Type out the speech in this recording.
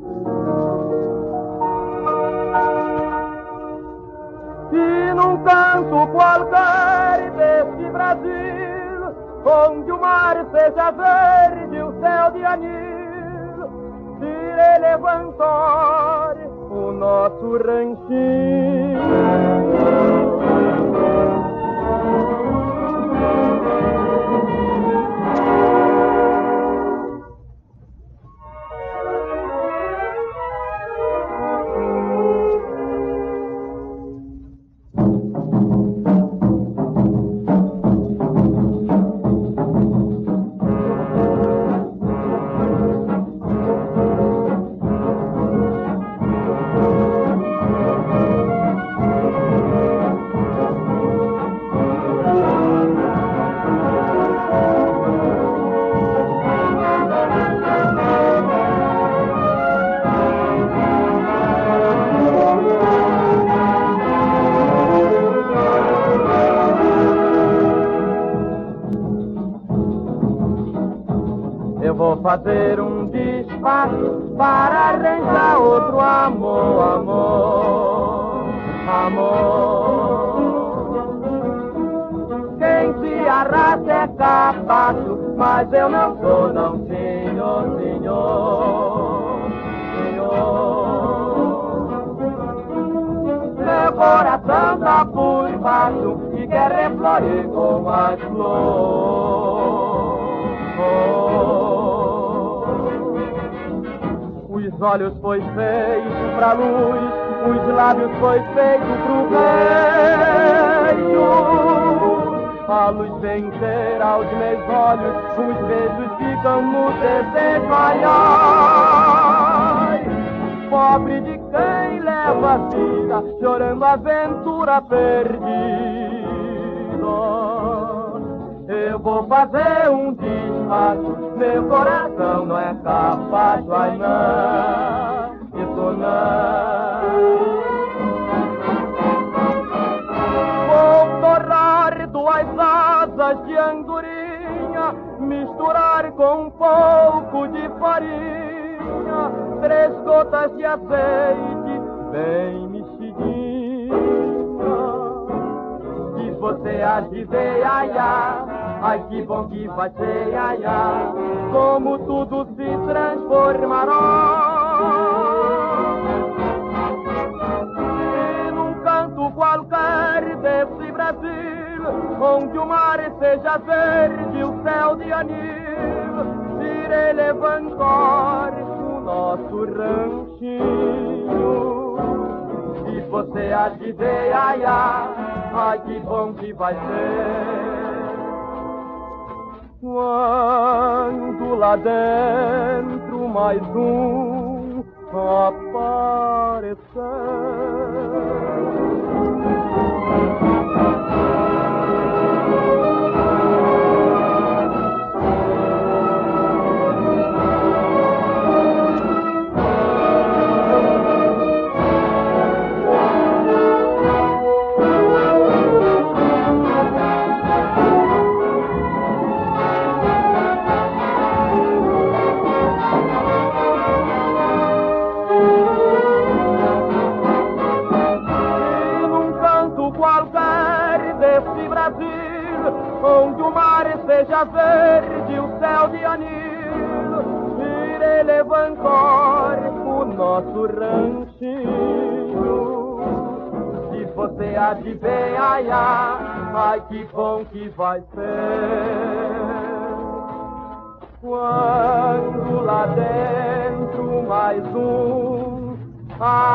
E num canto qualquer desse Brasil, onde o mar seja verde, o céu de anil, irei levantar o nosso ranchinho. Eu vou fazer um despacho para arranjar outro amor, amor, amor. Quem se arrasta é capacho, mas eu não sou, não, senhor, senhor, senhor. Meu coração tá por baixo e quer reflorir com as flores. Os olhos foi feito pra luz, os lábios foi feito pro beijo. A luz vem ter aos meus olhos, os beijos ficam no desejo. Ai, ai, pobre de quem leva a vida, chorando a aventura perdida. Eu vou fazer um despacho, meu coração não é capaz, ai não, isso não. Vou torrar duas asas de andorinha, misturar com um pouco de farinha, 3 gotas de azeite bem mexidinha. E você há de ver, ai, ai, ai, que bom que vai ser, ai, ai, como tudo se transformará. E num canto qualquer desse Brasil, onde o mar seja verde, o céu de anil, irei levantar o nosso ranchinho. E você há de ver, ai, ai, ai, que bom que vai ser. Quando lá dentro mais um aparecer. Desse Brasil, onde o mar seja verde, o céu de anil, irei levantar o nosso ranchinho. Se você há de ver, ai, ai, ai, que bom que vai ser. Quando lá dentro mais um